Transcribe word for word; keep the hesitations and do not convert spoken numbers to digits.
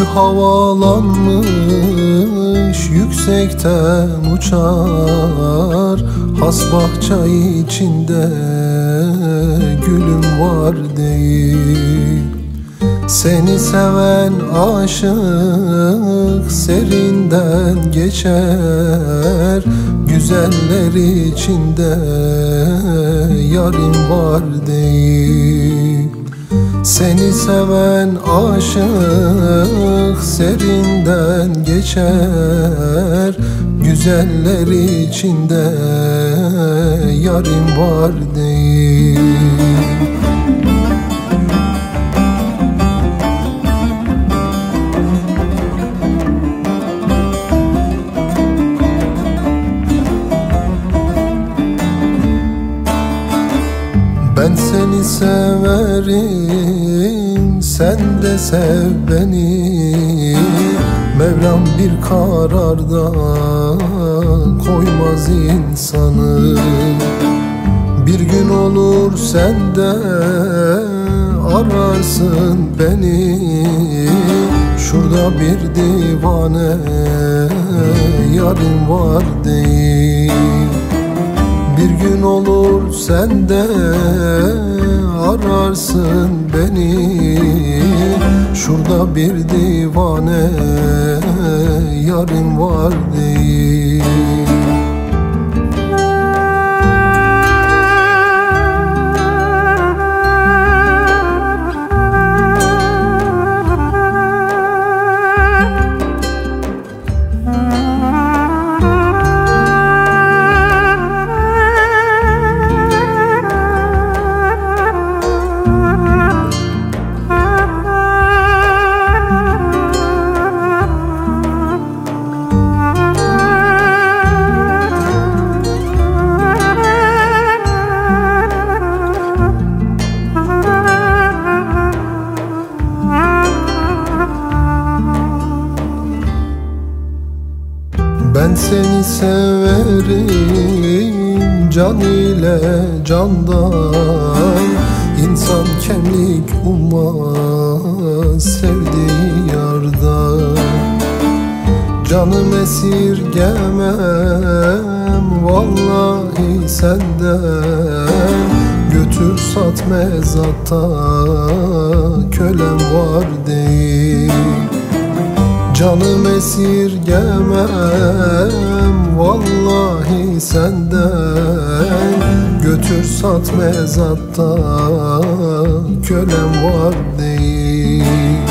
havalanmış yüksekten uçar, has bahçe içinde gülüm var değil. Seni seven aşık serinden geçer, güzeller içinde yarim var değil. Seni seven aşık serinden geçer, güzeller içinde yarim var değil. Ben seni severim, sen de sev beni. Mevlam bir kararda koymaz insanı. Bir gün olur sen de ararsın beni. Şurada bir divane yarim var değil. Bir gün olur sen de ararsın beni. Şurada bir divane yarim var değil. Ben seni severim can ile candan. İnsan kemlik ummaz sevdiği yardan. Canım esirgemem vallahi senden. Götür sat mezatta kölem var değil. Canım esirgemem vallahi senden. Götür sat mezatta kölem var değil.